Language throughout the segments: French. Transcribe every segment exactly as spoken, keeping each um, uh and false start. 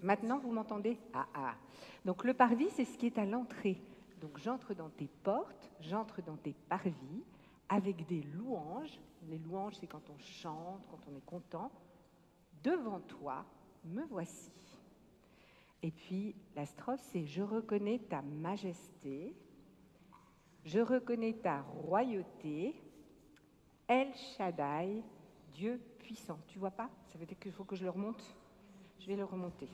Maintenant, vous m'entendez? Ah, ah. Donc, le parvis, c'est ce qui est à l'entrée. Donc, j'entre dans tes portes, j'entre dans tes parvis, avec des louanges. Les louanges, c'est quand on chante, quand on est content. Devant toi, me voici. Et puis, la strophe, c'est « Je reconnais ta majesté, je reconnais ta royauté, El Shaddai, Dieu puissant. » Tu vois pas? Ça veut dire qu'il faut que je le remonte? Je vais le remonter.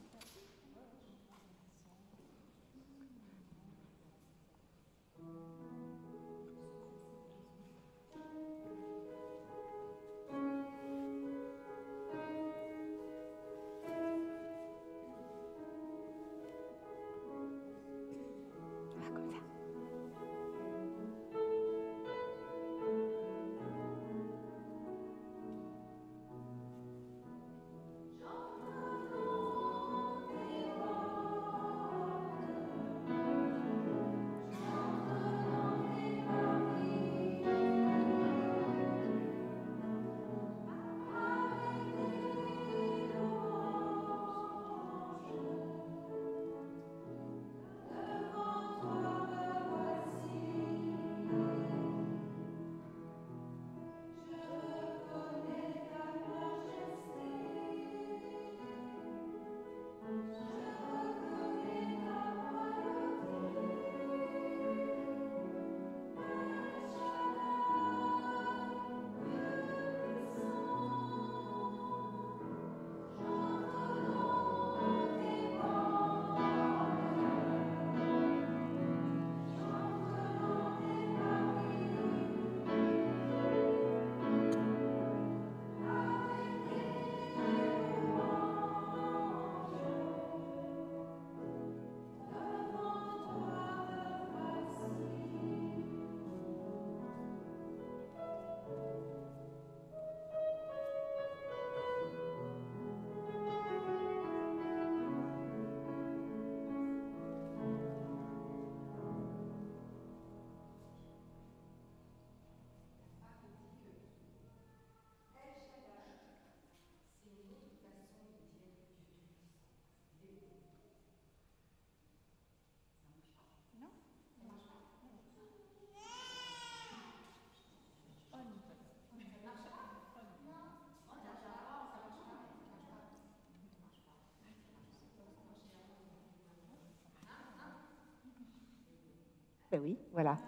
Ben oui, voilà.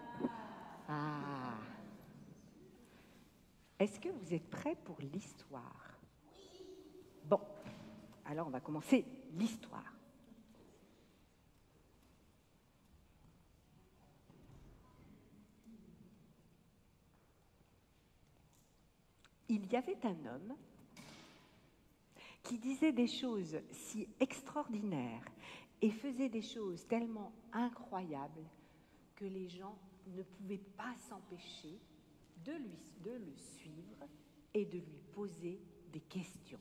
Ah. Est-ce que vous êtes prêts pour l'histoire? Bon, alors on va commencer l'histoire. Il y avait un homme qui disait des choses si extraordinaires et faisait des choses tellement incroyables que les gens ne pouvaient pas s'empêcher de, lui, de le suivre et de lui poser des questions.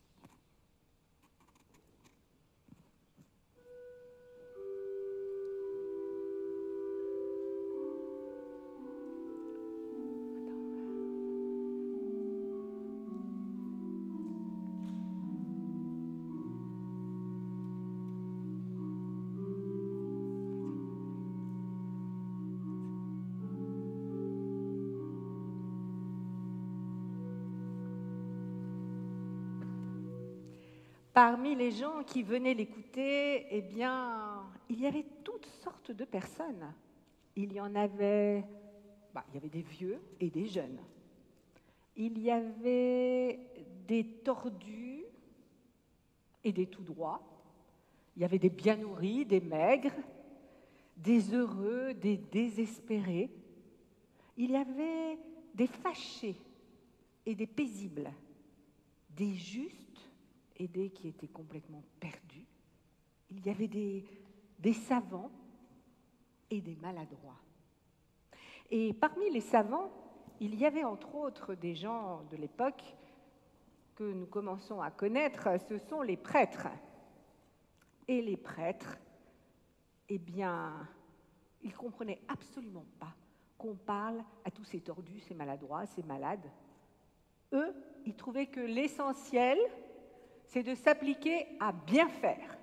Parmi les gens qui venaient l'écouter, eh bien, il y avait toutes sortes de personnes. Il y en avait, bah, il y avait des vieux et des jeunes. Il y avait des tordus et des tout droits. Il y avait des bien nourris, des maigres, des heureux, des désespérés. Il y avait des fâchés et des paisibles, des justes et des qui étaient complètement perdus. Il y avait des, des savants et des maladroits. Et parmi les savants, il y avait entre autres des gens de l'époque que nous commençons à connaître, ce sont les prêtres. Et les prêtres, eh bien, ils ne comprenaient absolument pas qu'on parle à tous ces tordus, ces maladroits, ces malades. Eux, ils trouvaient que l'essentiel, c'est de s'appliquer à bien faire.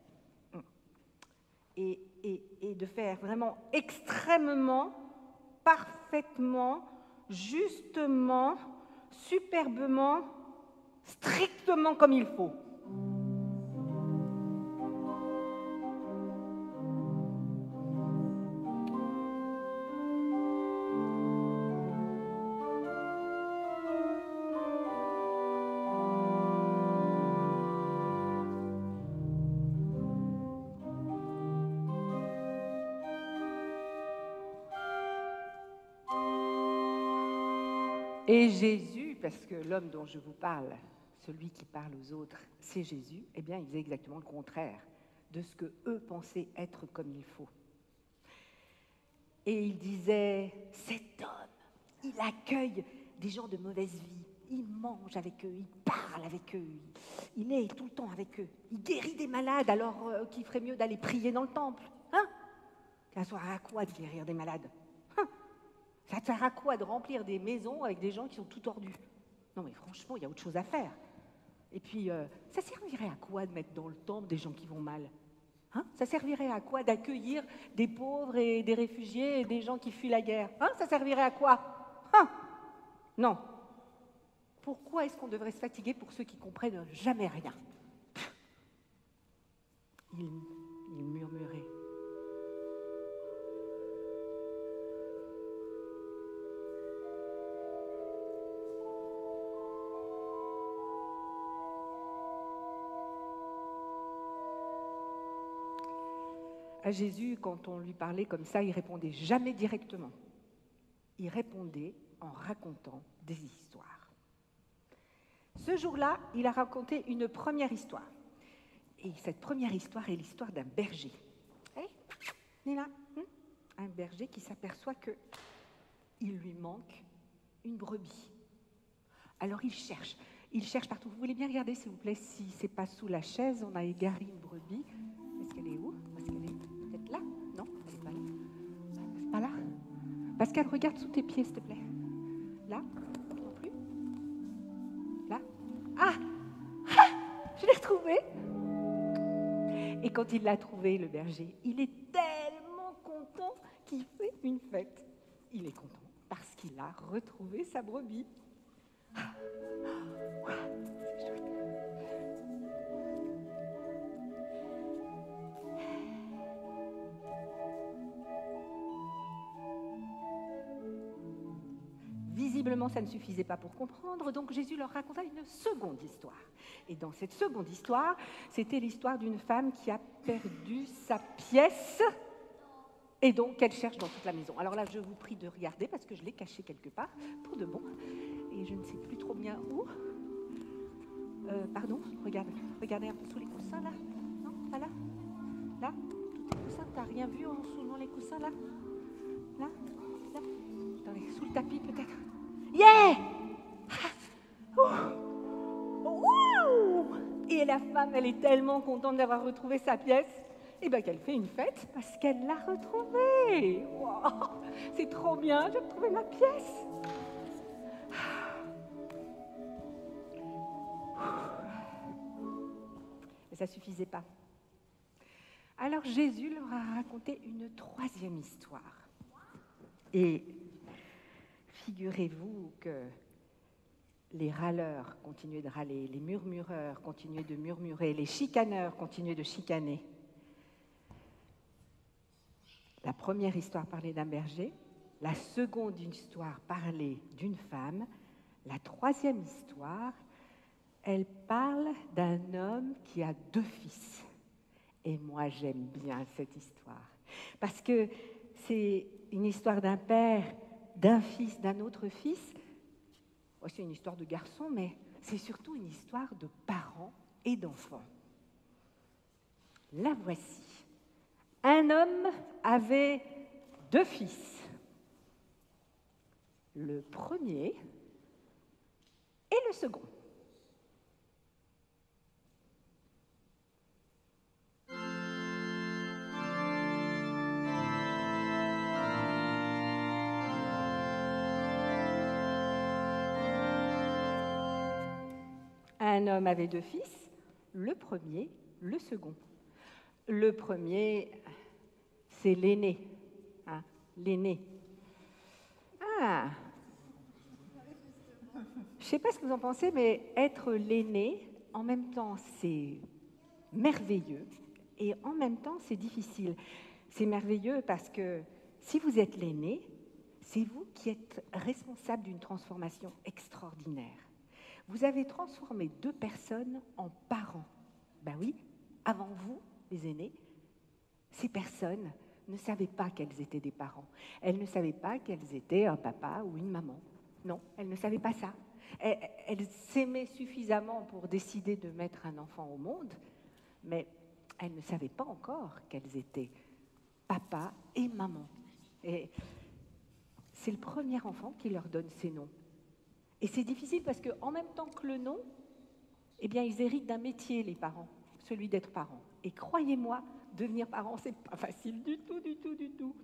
Et, et, et de faire vraiment extrêmement, parfaitement, justement, superbement, strictement comme il faut. Et Jésus, parce que l'homme dont je vous parle, celui qui parle aux autres, c'est Jésus, eh bien, il faisait exactement le contraire de ce que eux pensaient être comme il faut. Et il disait, cet homme, il accueille des gens de mauvaise vie, il mange avec eux, il parle avec eux, il est tout le temps avec eux, il guérit des malades alors euh, qu'il ferait mieux d'aller prier dans le temple. Hein? Ça sert à quoi de guérir des malades? Hein? Ça sert à quoi de remplir des maisons avec des gens qui sont tout tordus? Non mais franchement, il y a autre chose à faire. Et puis, euh, ça servirait à quoi de mettre dans le temple des gens qui vont mal? Hein? Ça servirait à quoi d'accueillir des pauvres et des réfugiés et des gens qui fuient la guerre? Hein? Ça servirait à quoi? Hein? Non. Pourquoi est-ce qu'on devrait se fatiguer pour ceux qui comprennent jamais rien? Il, il murmurait. À Jésus, quand on lui parlait comme ça, il répondait jamais directement. Il répondait en racontant des histoires. Ce jour-là, il a raconté une première histoire. Et cette première histoire est l'histoire d'un berger. Hey, Nina, hein? Un berger qui s'aperçoit qu'il lui manque une brebis. Alors il cherche, il cherche partout. Vous voulez bien regarder, s'il vous plaît, si c'est pas sous la chaise, on a égaré une brebis. Est-ce qu'elle est où? Est-ce qu'elle est peut-être là? Non, c'est pas là. C'est pas là. Pascal, regarde sous tes pieds, s'il te plaît. Là? Non plus? Là? Ah! Ah! Je l'ai retrouvée! Et quand il l'a trouvée, le berger, il est tellement content qu'il fait une fête. Il est content parce qu'il a retrouvé sa brebis. Ah! C'est chouette. Visiblement, ça ne suffisait pas pour comprendre, donc Jésus leur raconta une seconde histoire. Et dans cette seconde histoire, c'était l'histoire d'une femme qui a perdu sa pièce et donc qu'elle cherche dans toute la maison. Alors là, je vous prie de regarder parce que je l'ai cachée quelque part, pour de bon, et je ne sais plus trop bien où. Euh, pardon, regarde, regardez un peu sous les coussins, là. Non, pas là. Là, tous les coussins, t'as rien vu en dessous dans les coussins, là? Là, là. Attendez, sous le tapis, peut-être. Yeah! Et la femme, elle est tellement contente d'avoir retrouvé sa pièce, et ben qu'elle fait une fête parce qu'elle l'a retrouvée. Wow, c'est trop bien, j'ai retrouvé ma pièce. Mais ça ne suffisait pas. Alors Jésus leur a raconté une troisième histoire. Et figurez-vous que les râleurs continuaient de râler, les murmureurs continuaient de murmurer, les chicaneurs continuaient de chicaner. La première histoire parlait d'un berger, la seconde histoire parlait d'une femme, la troisième histoire, elle parle d'un homme qui a deux fils. Et moi, j'aime bien cette histoire, parce que c'est une histoire d'un père, d'un fils, d'un autre fils. C'est une histoire de garçon, mais c'est surtout une histoire de parents et d'enfants. La voici. Un homme avait deux fils. Le premier et le second. Un homme avait deux fils. le premier, le second. Le premier, c'est l'aîné. Hein, l'aîné. Ah, je ne sais pas ce que vous en pensez, mais être l'aîné, en même temps, c'est merveilleux et en même temps, c'est difficile. C'est merveilleux parce que si vous êtes l'aîné, c'est vous qui êtes responsable d'une transformation extraordinaire. Vous avez transformé deux personnes en parents. Ben oui, avant vous, les aînés, ces personnes ne savaient pas qu'elles étaient des parents. Elles ne savaient pas qu'elles étaient un papa ou une maman. Non, elles ne savaient pas ça. Elles, elles s'aimaient suffisamment pour décider de mettre un enfant au monde, mais elles ne savaient pas encore qu'elles étaient papa et maman. Et c'est le premier enfant qui leur donne ces noms. Et c'est difficile parce qu'en même temps que le nom, eh bien, ils héritent d'un métier, les parents, celui d'être parents. Et croyez-moi, devenir parent, c'est pas facile du tout, du tout, du tout.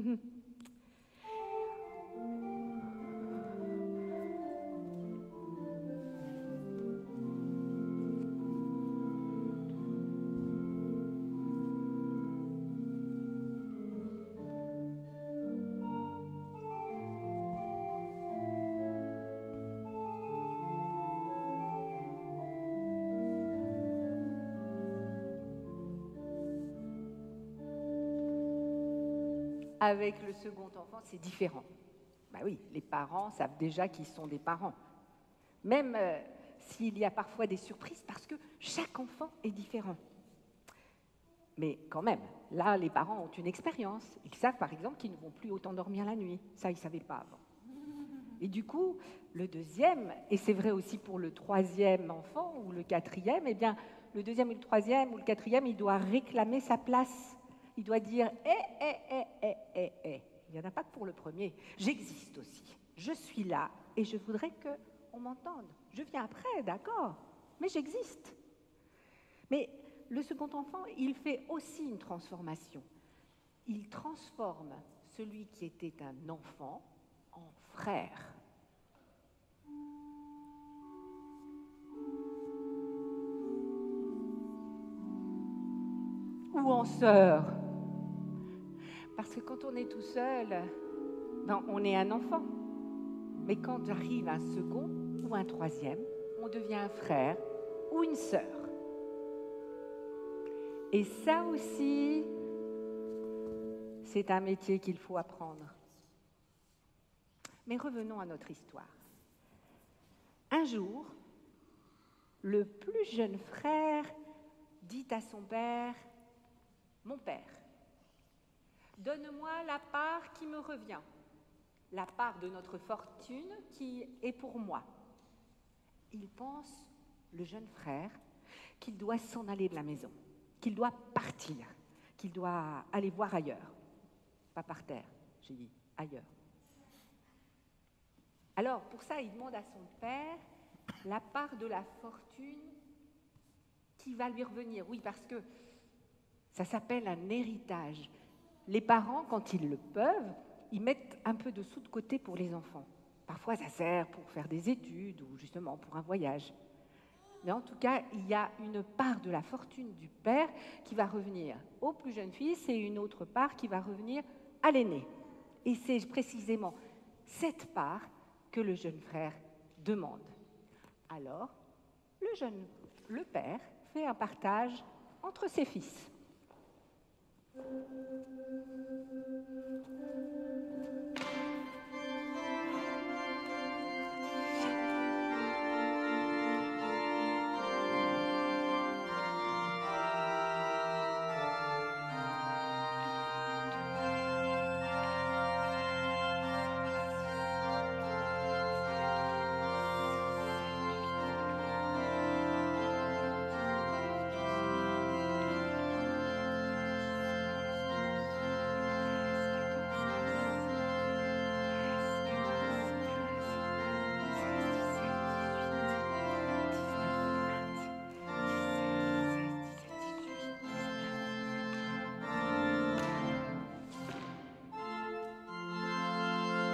Avec le second enfant, c'est différent. Ben oui, les parents savent déjà qu'ils sont des parents. Même euh, s'il y a parfois des surprises, parce que chaque enfant est différent. Mais quand même, là, les parents ont une expérience. Ils savent, par exemple, qu'ils ne vont plus autant dormir la nuit. Ça, ils ne savaient pas avant. Et du coup, le deuxième, et c'est vrai aussi pour le troisième enfant ou le quatrième, eh bien, le deuxième et le troisième ou le quatrième, il doit réclamer sa place. Il doit dire « Eh, eh, eh, eh, eh, eh ». Il n'y en a pas que pour le premier. J'existe aussi. Je suis là et je voudrais qu'on m'entende. Je viens après, d'accord, mais j'existe. Mais le second enfant, il fait aussi une transformation. Il transforme celui qui était un enfant en frère. Ou en sœur. Parce que quand on est tout seul, ben, on est un enfant. Mais quand arrive un second ou un troisième, on devient un frère ou une sœur. Et ça aussi, c'est un métier qu'il faut apprendre. Mais revenons à notre histoire. Un jour, le plus jeune frère dit à son père, « Mon père, donne-moi la part qui me revient, la part de notre fortune qui est pour moi. » Il pense, le jeune frère, qu'il doit s'en aller de la maison, qu'il doit partir, qu'il doit aller voir ailleurs. Pas par terre, j'ai dit ailleurs. Alors, pour ça, il demande à son père la part de la fortune qui va lui revenir. Oui, parce que ça s'appelle un héritage. Les parents, quand ils le peuvent, ils mettent un peu de sous de côté pour les enfants. Parfois, ça sert pour faire des études ou justement pour un voyage. Mais en tout cas, il y a une part de la fortune du père qui va revenir au plus jeune fils et une autre part qui va revenir à l'aîné. Et c'est précisément cette part que le jeune frère demande. Alors, le jeune, le père fait un partage entre ses fils.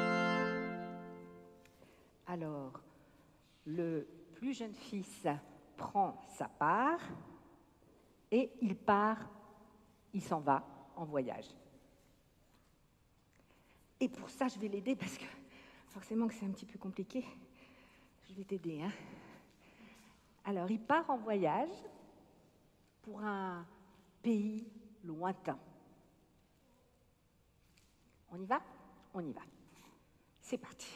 Alors, le plus jeune fils prend sa part et il part, il s'en va en voyage. Et pour ça, je vais l'aider parce que forcément que c'est un petit peu compliqué. Je vais t'aider, hein. Alors, il part en voyage pour un pays lointain. On y va? On y va. C'est parti.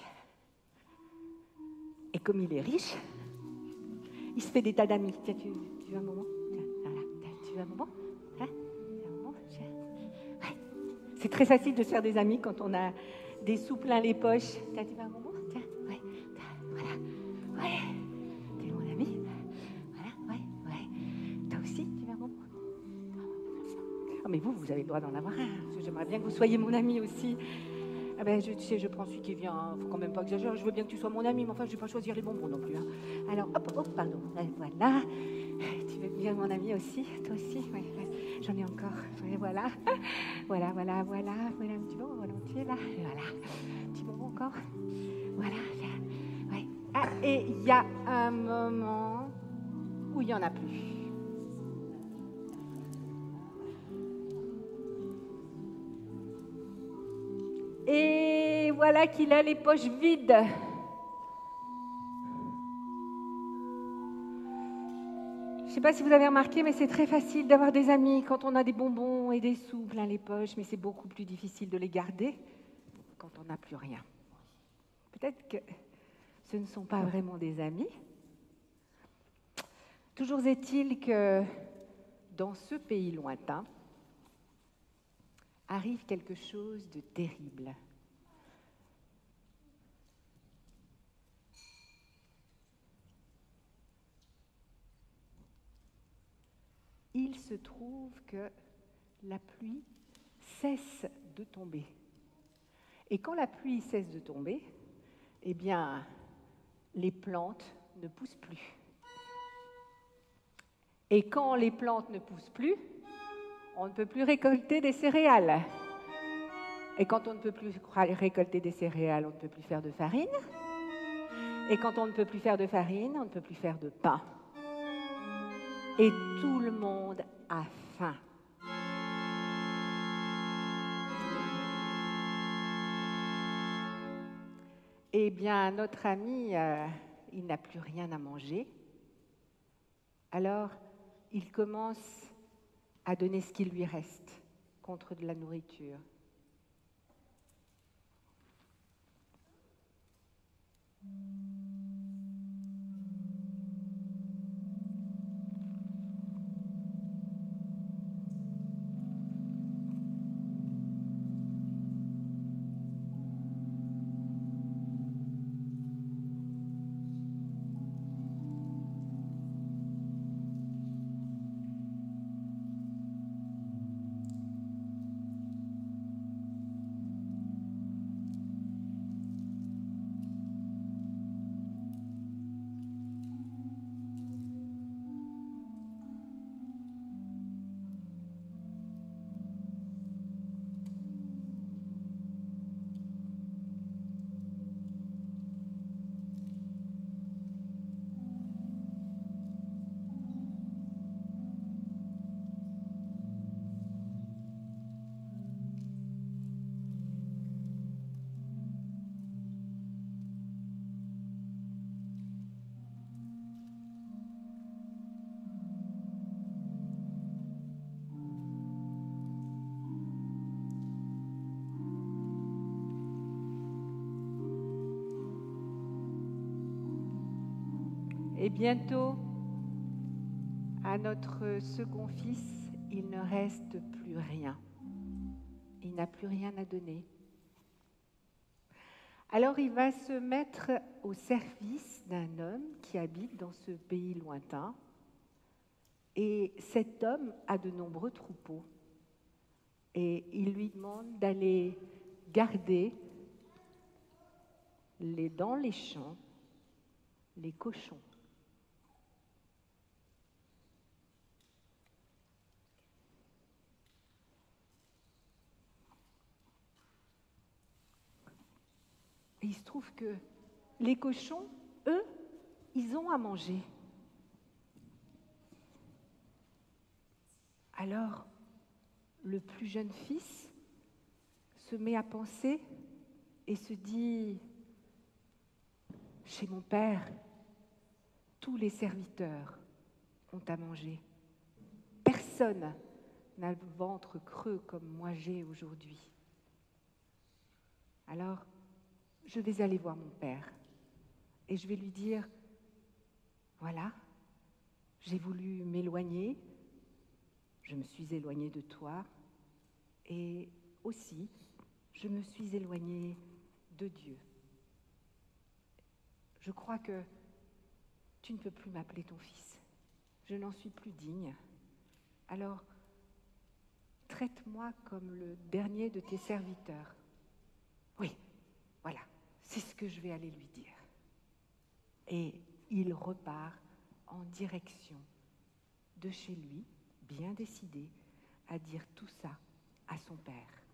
Et comme il est riche, il se fait des tas d'amis. Tiens, tu, tu veux un moment? Tiens, voilà. Tu veux un moment? Hein? Un moment? Ouais. C'est très facile de se faire des amis quand on a des sous plein les poches. Tiens, tu veux un moment? Tiens, ouais. Voilà. Ouais. T'es mon ami? Voilà, ouais, ouais. Toi aussi, tu veux un moment? Oh, mais vous, vous avez le droit d'en avoir un. Parce que j'aimerais bien que vous soyez mon ami aussi. Ah ben, je, tu sais, je prends celui qui vient. Hein. Faut quand même pas exagérer. Je veux bien que tu sois mon ami, mais enfin, je vais pas choisir les bonbons non plus. Hein. Alors, hop, hop, pardon. Voilà. Tu veux bien mon ami aussi? Toi aussi? Oui, ouais. J'en ai encore. Ouais, voilà. Voilà, voilà, voilà. Voilà un petit bonbon volontiers, là. Voilà. Un petit bonbon encore. Voilà. Ouais. Ah, et il y a un moment où il n'y en a plus. Et voilà qu'il a les poches vides. Je ne sais pas si vous avez remarqué, mais c'est très facile d'avoir des amis quand on a des bonbons et des sous plein les poches, mais c'est beaucoup plus difficile de les garder quand on n'a plus rien. Peut-être que ce ne sont pas vraiment des amis. Toujours est-il que dans ce pays lointain, arrive quelque chose de terrible. Il se trouve que la pluie cesse de tomber. Et quand la pluie cesse de tomber, eh bien, les plantes ne poussent plus. Et quand les plantes ne poussent plus, on ne peut plus récolter des céréales. Et quand on ne peut plus récolter des céréales, on ne peut plus faire de farine. Et quand on ne peut plus faire de farine, on ne peut plus faire de pain. Et tout le monde a faim. Eh bien, notre ami, euh, il n'a plus rien à manger. Alors, il commence à donner ce qui lui reste contre de la nourriture. Et bientôt, à notre second fils, il ne reste plus rien. Il n'a plus rien à donner. Alors il va se mettre au service d'un homme qui habite dans ce pays lointain. Et cet homme a de nombreux troupeaux. Et il lui demande d'aller garder les, dans les champs les cochons. Et il se trouve que les cochons, eux, ils ont à manger. Alors, le plus jeune fils se met à penser et se dit, chez mon père, tous les serviteurs ont à manger. Personne n'a le ventre creux comme moi j'ai aujourd'hui. Alors, je vais aller voir mon père et je vais lui dire, voilà, j'ai voulu m'éloigner, je me suis éloignée de toi et aussi, je me suis éloignée de Dieu. Je crois que tu ne peux plus m'appeler ton fils. Je n'en suis plus digne. Alors, traite-moi comme le dernier de tes serviteurs. Oui, voilà, c'est ce que je vais aller lui dire. Et il repart en direction de chez lui, bien décidé à dire tout ça à son père.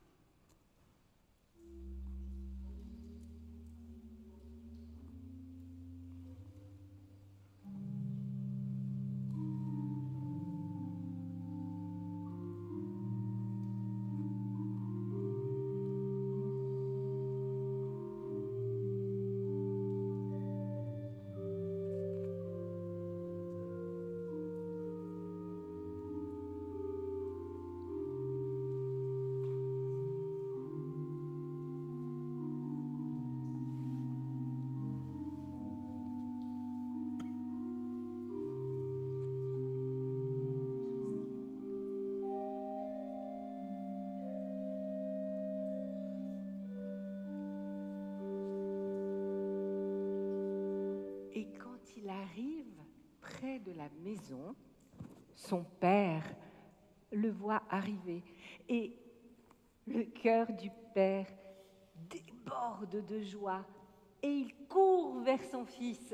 Et quand il arrive près de la maison, son père le voit arriver et le cœur du père déborde de joie et il court vers son fils.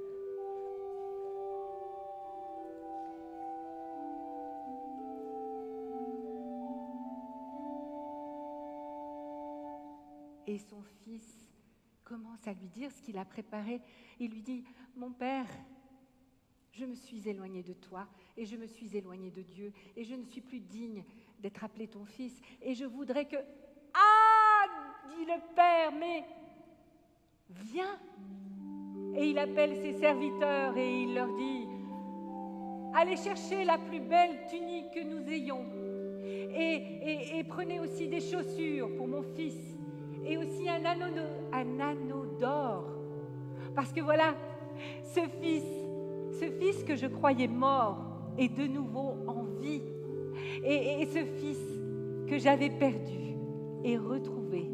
Et son fils commence à lui dire ce qu'il a préparé. Il lui dit, mon père, je me suis éloigné de toi et je me suis éloigné de Dieu et je ne suis plus digne d'être appelé ton fils. Et je voudrais que... Ah, dit le père, mais viens. Et il appelle ses serviteurs et il leur dit, allez chercher la plus belle tunique que nous ayons et, et, et prenez aussi des chaussures pour mon fils et aussi un anneau, un anneau d'or. Parce que voilà, ce fils, ce fils que je croyais mort est de nouveau en vie. Et, et ce fils que j'avais perdu est retrouvé.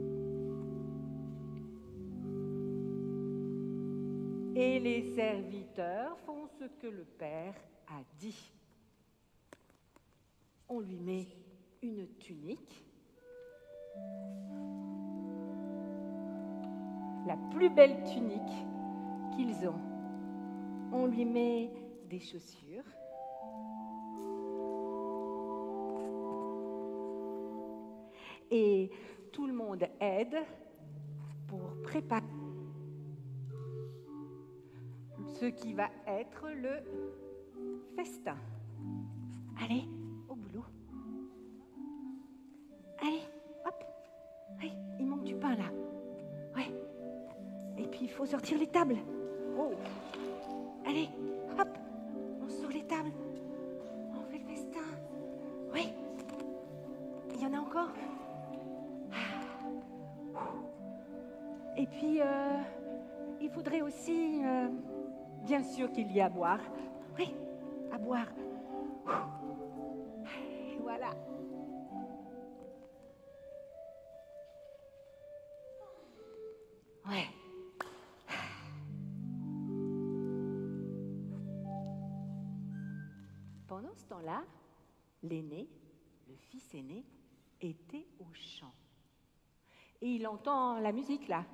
Et les serviteurs font ce que le père a dit. On lui met une tunique, la plus belle tunique qu'ils ont. On lui met des chaussures. Et tout le monde aide pour préparer ce qui va être le festin. Allez, au boulot. Allez, hop. Oui, il manque du pain là. Ouais. Et puis il faut sortir les tables. Oh. Allez, hop. On sort les tables. On fait le festin. Oui. Il y en a encore. Et puis, euh, il faudrait aussi, euh, bien sûr qu'il y ait à boire. Oui, à boire. Et voilà. Ouais. Pendant ce temps-là, l'aîné, le fils aîné, était au chant. Et il entend la musique là.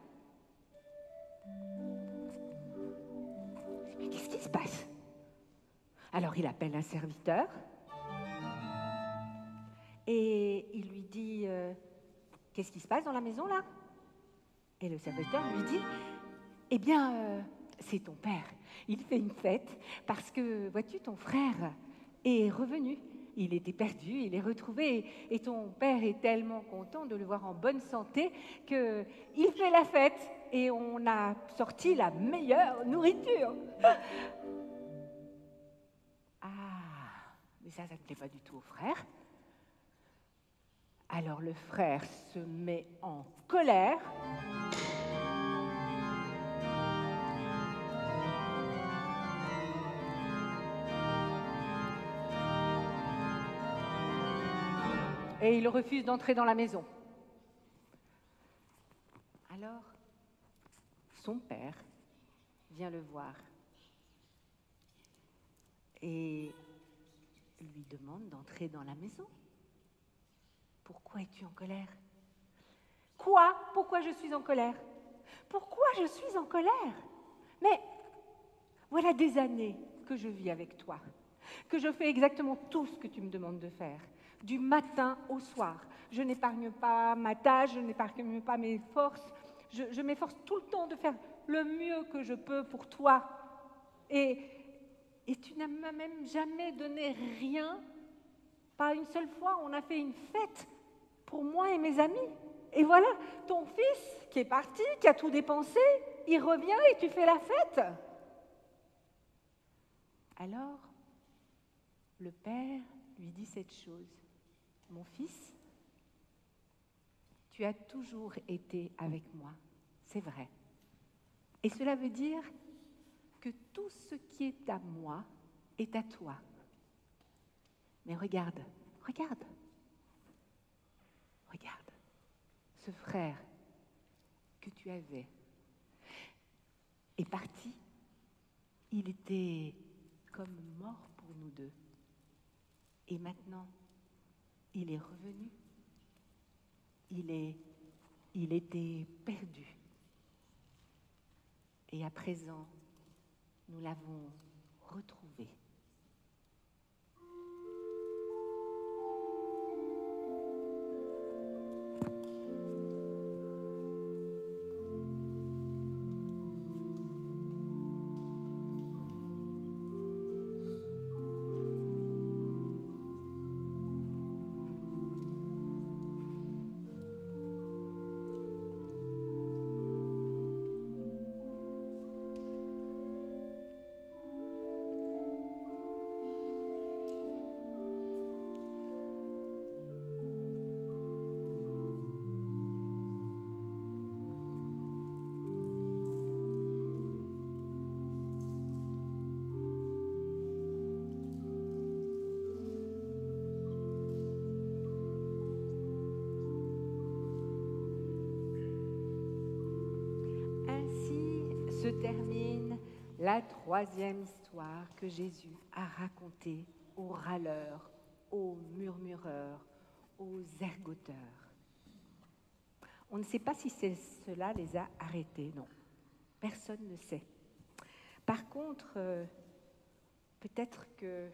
Mais qu'est-ce qui se passe? Alors il appelle un serviteur et il lui dit euh, qu'est-ce qui se passe dans la maison là? Et le serviteur lui dit, eh bien, euh, c'est ton père. Il fait une fête parce que, vois-tu, ton frère est revenu il était perdu, il est retrouvé. Et ton père est tellement content de le voir en bonne santé qu'il fait la fête et on a sorti la meilleure nourriture. Ah, mais ça, ça ne plaît pas du tout au frère. Alors le frère se met en colère. Et il refuse d'entrer dans la maison. Alors, son père vient le voir et lui demande d'entrer dans la maison. Pourquoi es-tu en colère? Quoi? Pourquoi je suis en colère? Pourquoi je suis en colère? Mais voilà des années que je vis avec toi, que je fais exactement tout ce que tu me demandes de faire, du matin au soir. Je n'épargne pas ma tâche, je n'épargne pas mes forces, je, je m'efforce tout le temps de faire le mieux que je peux pour toi. Et, et tu n'as même jamais donné rien, pas une seule fois, on a fait une fête pour moi et mes amis. Et voilà, ton fils qui est parti, qui a tout dépensé, il revient et tu fais la fête. Alors, le père lui dit cette chose. Mon fils, tu as toujours été avec moi, c'est vrai. Et cela veut dire que tout ce qui est à moi est à toi. Mais regarde, regarde, regarde, ce frère que tu avais est parti. Il était comme mort pour nous deux. Et maintenant, il est revenu. Il est, il était perdu. Et à présent, nous l'avons retrouvé. Se termine la troisième histoire que Jésus a racontée aux râleurs, aux murmureurs, aux ergoteurs. On ne sait pas si cela les a arrêtés, non. Personne ne sait. Par contre, euh, peut-être que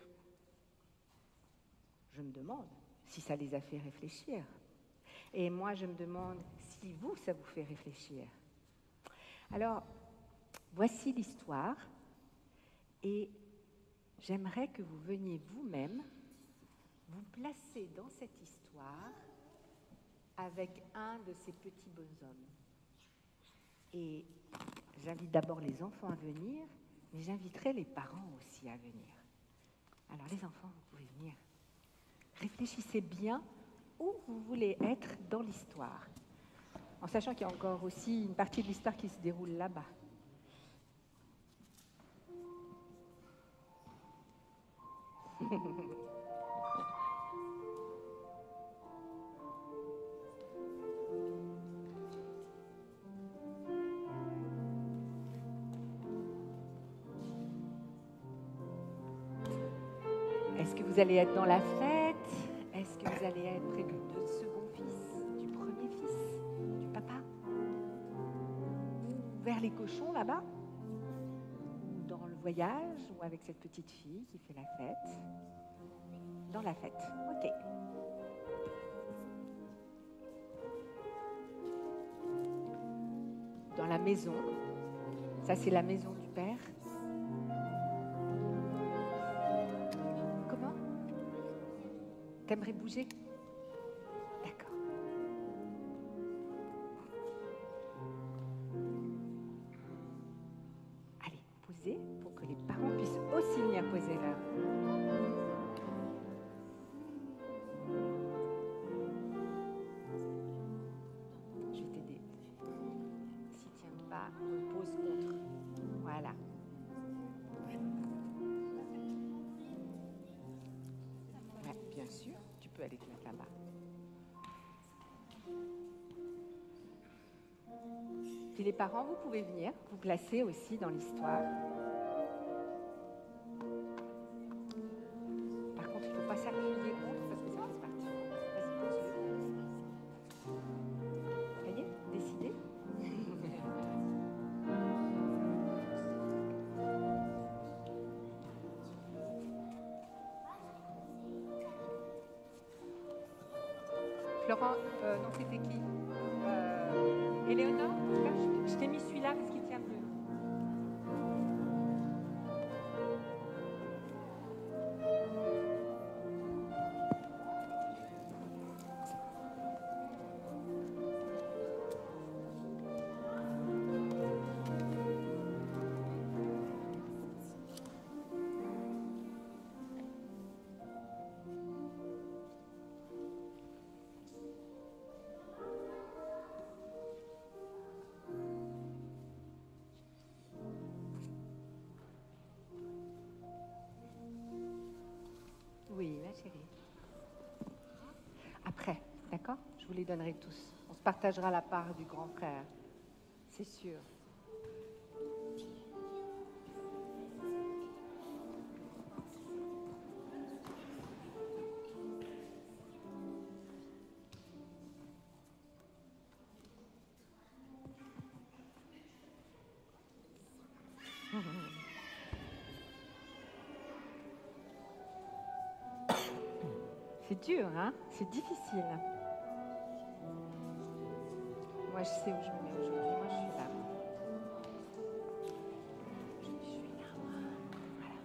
je me demande si ça les a fait réfléchir. Et moi, je me demande si vous, ça vous fait réfléchir. Alors, voici l'histoire et j'aimerais que vous veniez vous-même vous placer dans cette histoire avec un de ces petits bonshommes. Et j'invite d'abord les enfants à venir, mais j'inviterai les parents aussi à venir. Alors les enfants, vous pouvez venir. Réfléchissez bien où vous voulez être dans l'histoire, en sachant qu'il y a encore aussi une partie de l'histoire qui se déroule là-bas. Est-ce que vous allez être dans la fête? Est-ce que vous allez être près du second fils, du premier fils, du papa? Ou vers les cochons là-bas? Ou dans le voyage? Ou avec cette petite fille qui fait la fête? Dans la fête, ok. Dans la maison, ça c'est la maison du père. T'aimerais bouger? D'accord. Allez, posez pour que les parents puissent aussi venir poser leur. Je vais t'aider. S'ils ne tiennent pas, on pose contre. Voilà. Ouais, bien sûr, tu peux aller te mettre là-bas. Puis les parents, vous pouvez venir vous placer aussi dans l'histoire. Par contre, il ne faut pas s'appuyer contre parce que ça laisse partir. Vas-y, continue. Ça y est, décidé. Florent, euh, non, c'était qui? euh, Éléonore? Je t'ai mis celui-là parce qu'il tient plus. Oui, ma chérie. Après, d'accord? Je vous les donnerai tous. On se partagera la part du grand frère. C'est sûr. C'est dur, hein? C'est difficile. Moi, je sais où je me mets aujourd'hui. Moi, je suis là. Je suis là. Voilà.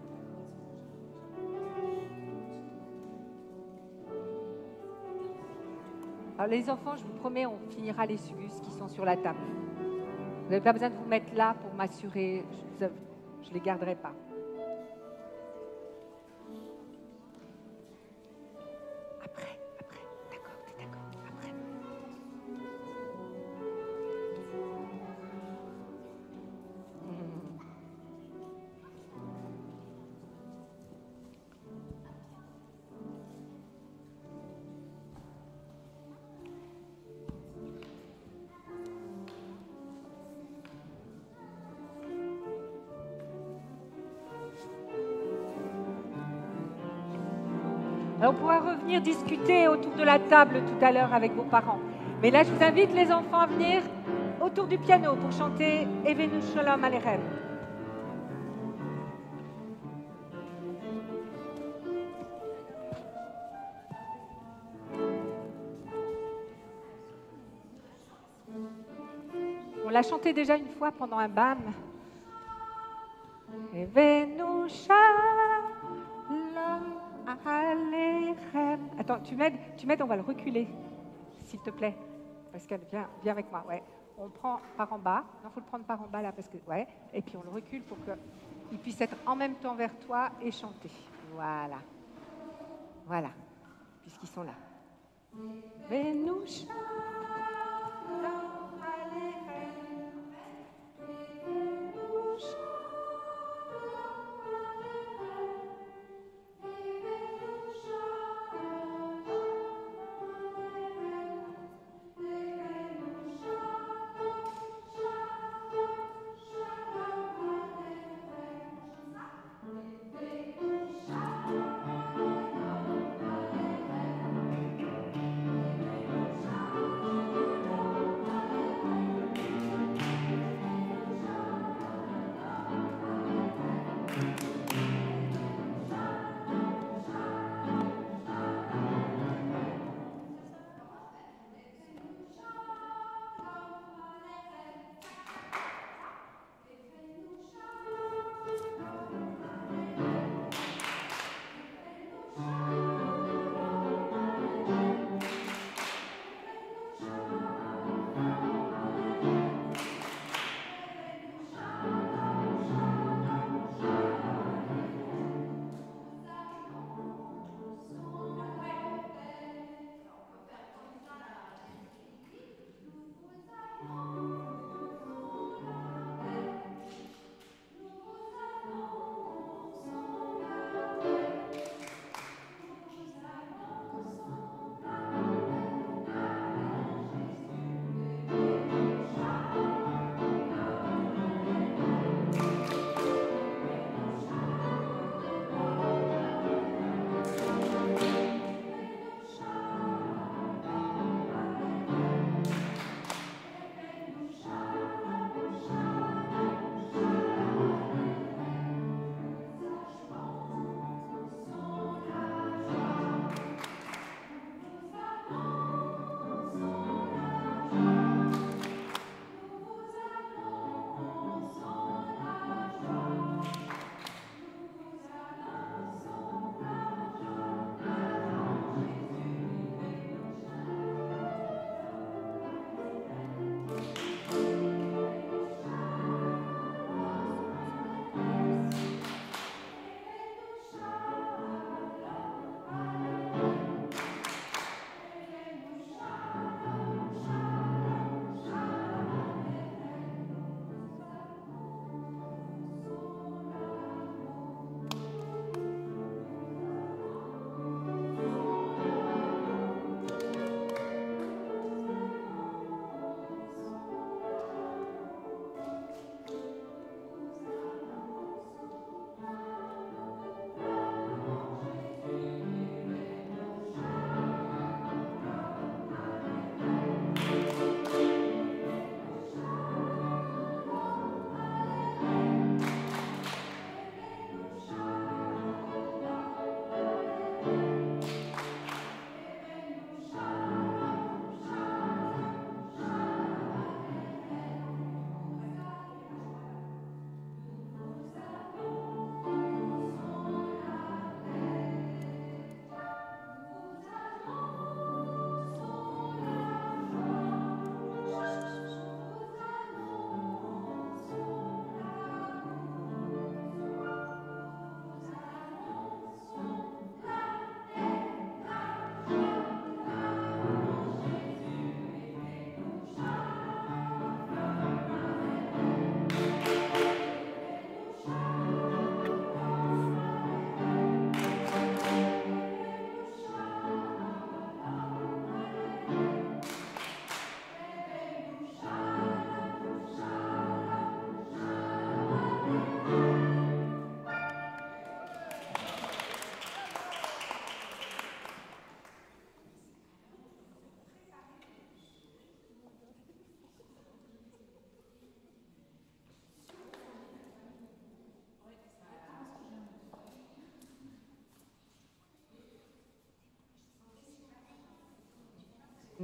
Alors, les enfants, je vous promets, on finira les sugus qui sont sur la table. Vous n'avez pas besoin de vous mettre là pour m'assurer. Je ne les garderai pas. On pourra revenir discuter autour de la table tout à l'heure avec vos parents. Mais là, je vous invite les enfants à venir autour du piano pour chanter Evenu Shalom Alechem. On l'a chanté déjà une fois pendant un B A M. Evenu Shalom Alechem. Attends, tu m'aides, tu m'aides, on va le reculer, s'il te plaît. Pascal, viens, viens avec moi, ouais. On prend par en bas. Non, il faut le prendre par en bas là, parce que, ouais. Et puis on le recule pour qu'il puisse être en même temps vers toi et chanter. Voilà. Voilà. Puisqu'ils sont là. Evenu Shalom Alechem. Evenu Shalom.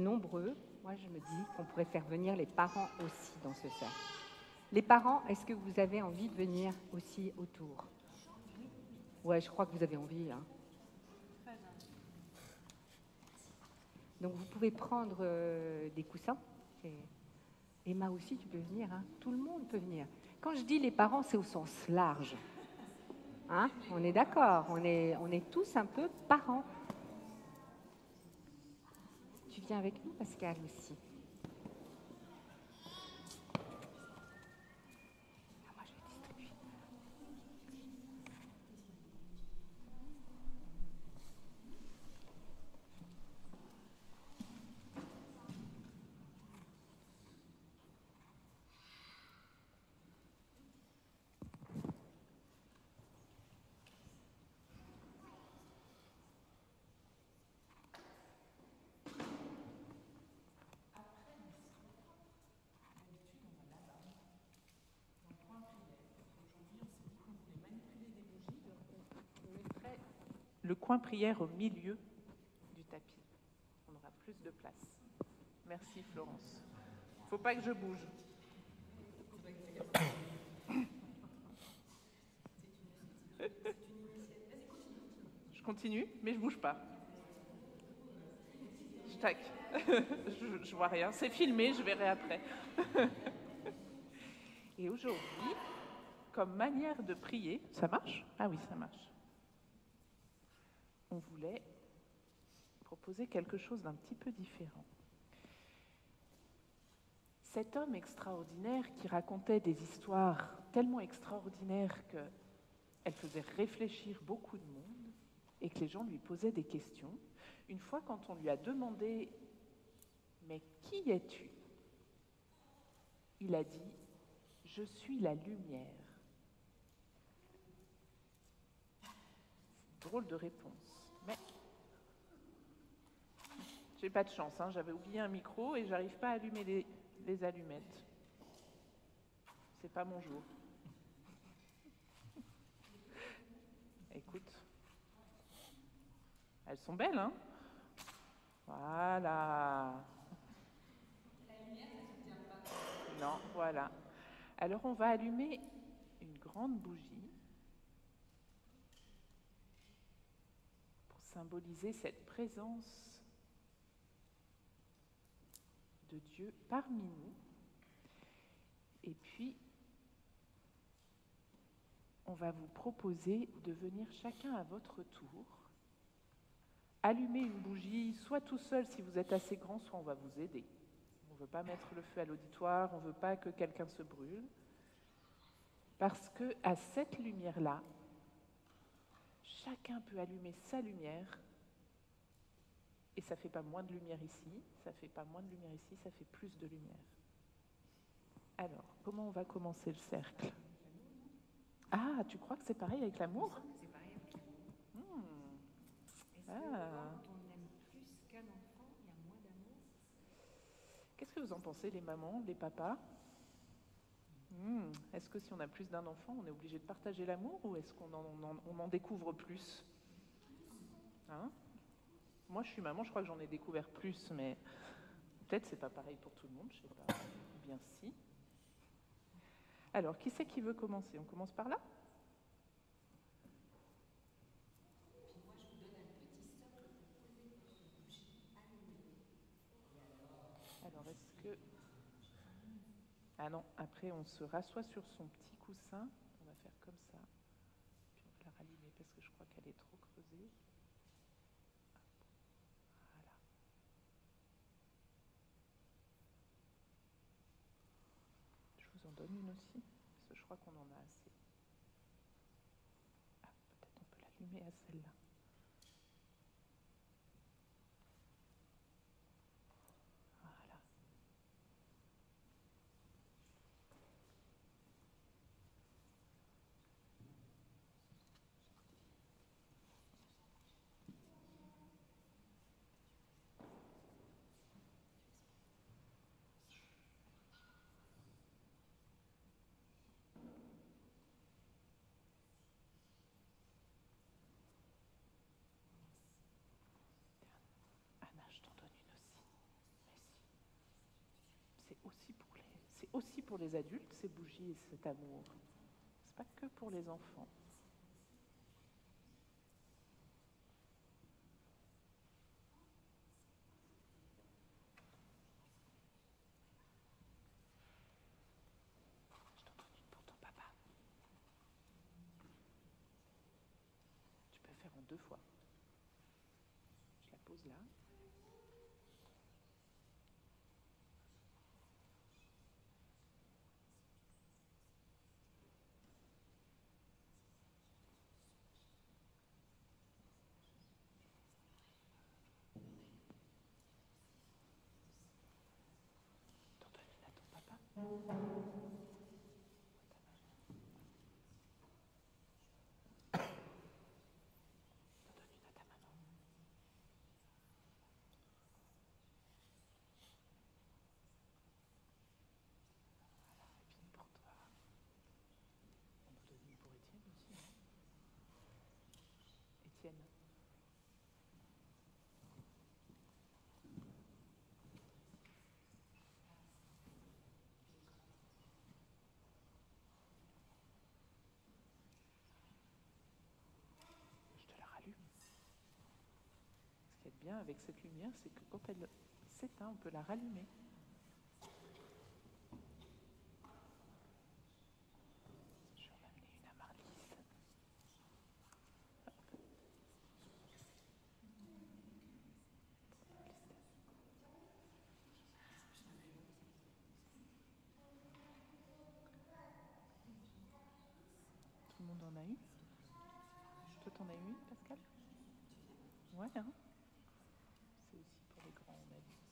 nombreux, moi je me dis qu'on pourrait faire venir les parents aussi dans ce cercle. Les parents, est-ce que vous avez envie de venir aussi autour? Ouais, je crois que vous avez envie. Hein. Donc vous pouvez prendre euh, des coussins. Et Emma aussi, tu peux venir. Hein. Tout le monde peut venir. Quand je dis les parents, c'est au sens large. Hein? On est d'accord, on est, on est tous un peu parents. Tu viens avec nous, Pascal, aussi. Ah, moi, je vais distribuer. Le coin prière au milieu du tapis. On aura plus de place. Merci Florence. Il ne faut pas que je bouge. Je continue, mais je ne bouge pas. Je tac. je, je vois rien. C'est filmé, je verrai après. Et aujourd'hui, comme manière de prier, ça marche? Ah oui, ça marche. On voulait proposer quelque chose d'un petit peu différent. Cet homme extraordinaire qui racontait des histoires tellement extraordinaires qu'elles faisaient réfléchir beaucoup de monde et que les gens lui posaient des questions, une fois quand on lui a demandé « Mais qui es-tu » il a dit « Je suis la lumière ». Drôle de réponse, mais j'ai pas de chance, hein, j'avais oublié un micro et j'arrive pas à allumer les, les allumettes. C'est pas mon jour. Écoute, elles sont belles, hein? Voilà. Non, voilà. Alors on va allumer une grande bougie pour symboliser cette présence de Dieu parmi nous. Et puis, on va vous proposer de venir chacun à votre tour, allumer une bougie, soit tout seul si vous êtes assez grand, soit on va vous aider. On ne veut pas mettre le feu à l'auditoire, on ne veut pas que quelqu'un se brûle. Parce que à cette lumière-là, chacun peut allumer sa lumière. Et ça ne fait pas moins de lumière ici, ça ne fait pas moins de lumière ici, ça fait plus de lumière. Alors, comment on va commencer le cercle? Ah, tu crois que c'est pareil avec l'amour? C'est pareil avec l'amour. Hmm. Est-ce Ah. que quand on aime plus qu'un enfant, il y a moins d'amour? Qu'est-ce que vous en pensez, les mamans, les papas? hmm. Est-ce que si on a plus d'un enfant, on est obligé de partager l'amour ou est-ce qu'on en, on en, on en découvre plus? Hein? Moi, je suis maman, je crois que j'en ai découvert plus, mais peut-être c'est pas pareil pour tout le monde, je sais pas. Ou bien si. Alors, qui c'est qui veut commencer? On commence par là? Puis moi, je vous donne un petit socle pour poser votre bougie allumée. Alors, est-ce que... Ah non, après, on se rassoit sur son petit coussin. On va faire comme ça. Puis on va la rallumer parce que je crois qu'elle est trop creusée. Voilà. Je vous en donne une aussi, parce que je crois qu'on en a assez. Ah, peut-être on peut l'allumer à celle-là. Voilà. aussi pour les adultes, ces bougies et cet amour. C'est pas que pour les enfants. Je t'en donne une pour ton papa. Tu peux faire en deux fois. Je la pose là. T'en donnes une à ton papa. T'en donnes une à ta maman. Et puis une pour toi. On peut donner une pour Étienne aussi. hein. Étienne. Je te la rallume. Ce qui est bien avec cette lumière, c'est que quand elle s'éteint, on peut la rallumer. Je vais en amener une à Marlise. Tout le monde en a une? Toi, t'en as eu une, Pascal? Ouais, hein? C'est aussi pour les grands, on a dit.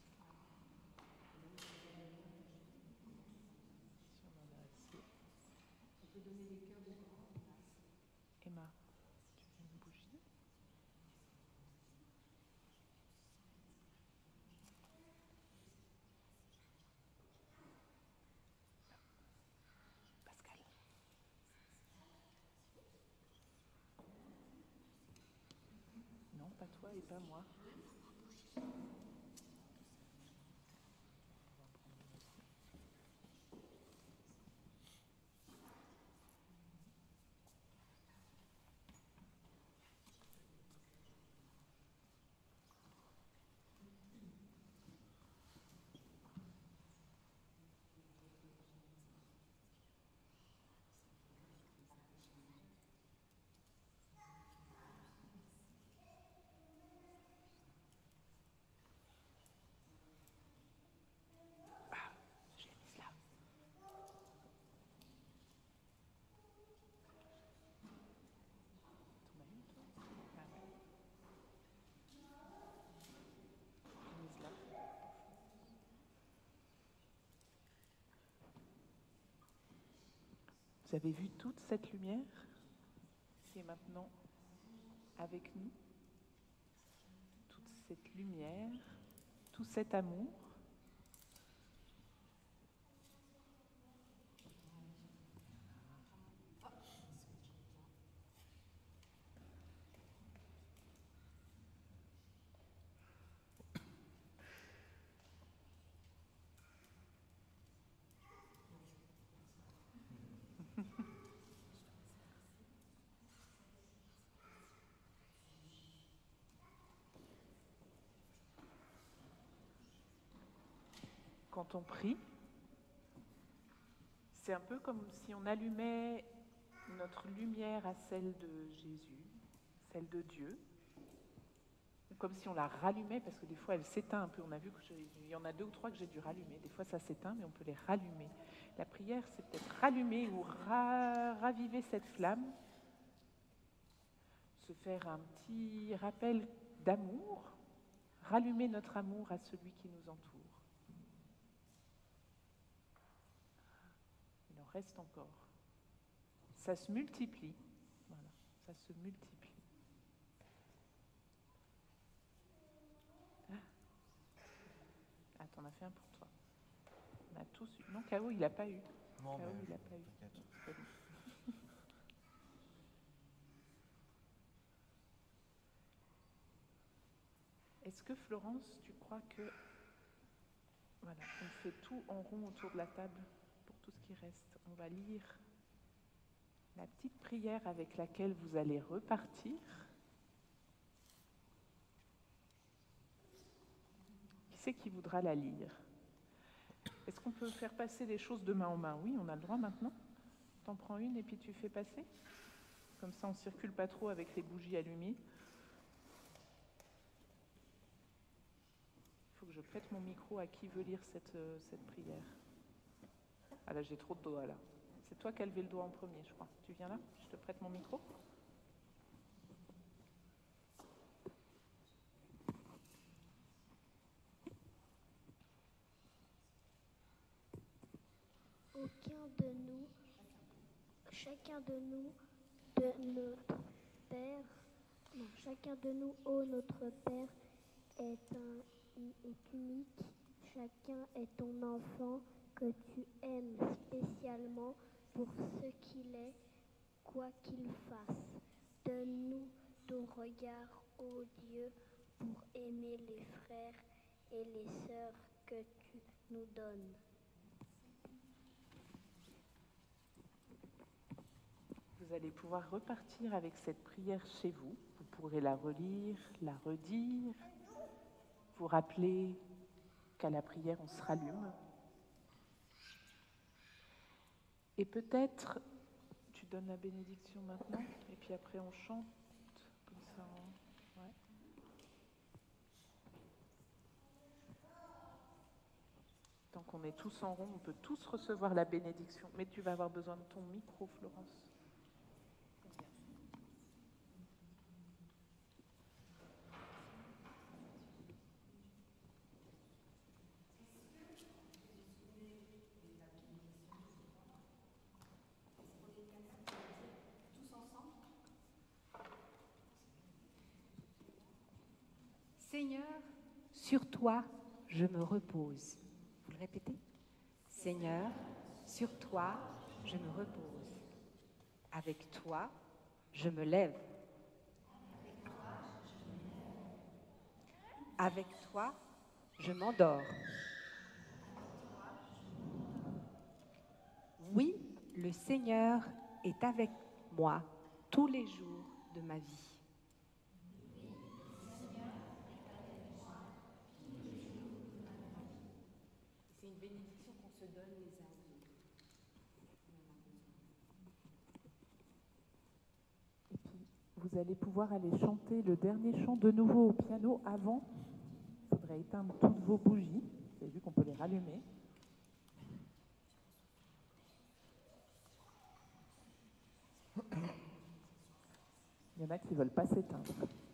Si on en a assez. On peut donner des cœurs de grand. Emma, tu veux une bougie? Pascal. Non, pas toi et pas moi. On va en prendre une aussi. Ah, je l'ai mise là. T'en as une, toi? Ah ouais. Je l'ai mise là. Vous avez vu toute cette lumière qui est maintenant avec nous? Toute cette lumière, tout cet amour. Quand on prie, c'est un peu comme si on allumait notre lumière à celle de Jésus, celle de Dieu, ou comme si on la rallumait, parce que des fois elle s'éteint un peu. On a vu qu'il y en a deux ou trois que j'ai dû rallumer. Des fois ça s'éteint, mais on peut les rallumer. La prière, c'est peut-être rallumer ou ra- raviver cette flamme, se faire un petit rappel d'amour, rallumer notre amour à celui qui nous entoure. Il en reste encore. Ça se multiplie. Voilà, ça se multiplie. Ah, ah t'en as fait un pour toi. On a tous eu. Non, K O, il n'a pas eu. Non, K O, mais il n'a pas eu. t'inquiète. Non, c'est pas lui. Est-ce que Florence, tu crois que... Voilà, on fait tout en rond autour de la table tout ce qui reste. On va lire la petite prière avec laquelle vous allez repartir. Qui c'est qui voudra la lire? Est-ce qu'on peut faire passer les choses de main en main? Oui, on a le droit maintenant. T'en prends une et puis tu fais passer. Comme ça, on ne circule pas trop avec les bougies allumées. Il faut que je prête mon micro à qui veut lire cette, euh, cette prière. Ah là, j'ai trop de doigts là. C'est toi qui as levé le doigt en premier, je crois. Tu viens là? Je te prête mon micro. Aucun de nous, chacun de nous, de notre Père, non, chacun de nous, ô notre Père, est, un, est unique. Chacun est ton enfant que tu aimes spécialement pour ce qu'il est, quoi qu'il fasse. Donne-nous ton regard, ô Dieu, pour aimer les frères et les sœurs que tu nous donnes. Vous allez pouvoir repartir avec cette prière chez vous. Vous pourrez la relire, la redire, vous rappeler qu'à la prière, on se rallume. Et peut-être, tu donnes la bénédiction maintenant, et puis après on chante, comme ça. On... Ouais. Tant qu'on est tous en rond, on peut tous recevoir la bénédiction. Mais tu vas avoir besoin de ton micro, Florence. Seigneur, sur toi, je me repose. Vous le répétez? Seigneur, sur toi, je me repose. Avec toi, je me lève. Avec toi, je m'endors. Oui, le Seigneur est avec moi tous les jours de ma vie. C'est une bénédiction qu'on se donne les uns aux autres. Et puis, vous allez pouvoir aller chanter le dernier chant de nouveau au piano avant. Il faudrait éteindre toutes vos bougies. Vous avez vu qu'on peut les rallumer. Il y en a qui ne veulent pas s'éteindre.